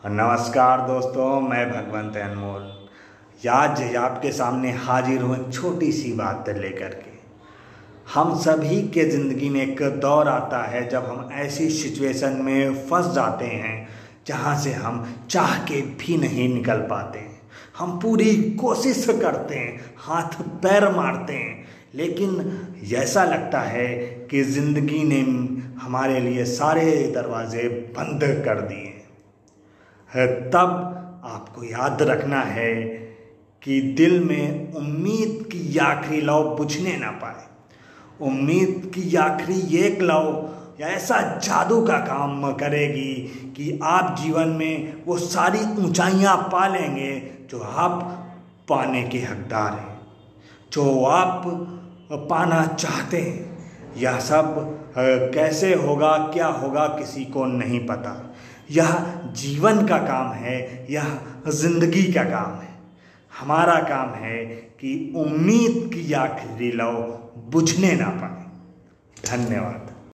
नमस्कार दोस्तों, मैं भगवंत अनमोल आज आपके सामने हाजिर हूँ एक छोटी सी बात लेकर के। हम सभी के ज़िंदगी में एक दौर आता है जब हम ऐसी सिचुएशन में फंस जाते हैं जहाँ से हम चाह के भी नहीं निकल पाते हैं। हम पूरी कोशिश करते हैं, हाथ पैर मारते हैं, लेकिन ऐसा लगता है कि ज़िंदगी ने हमारे लिए सारे दरवाजे बंद कर दिए है। तब आपको याद रखना है कि दिल में उम्मीद की आखिरी लौ बुझने ना पाए। उम्मीद की आखिरी एक लौ ऐसा जादू का काम करेगी कि आप जीवन में वो सारी ऊंचाइयां पा लेंगे जो आप पाने के हकदार हैं, जो आप पाना चाहते हैं। यह सब कैसे होगा, क्या होगा, किसी को नहीं पता। यह जीवन का काम है, यह जिंदगी का काम है। हमारा काम है कि उम्मीद की आखिरी लौ बुझने ना पाए। धन्यवाद।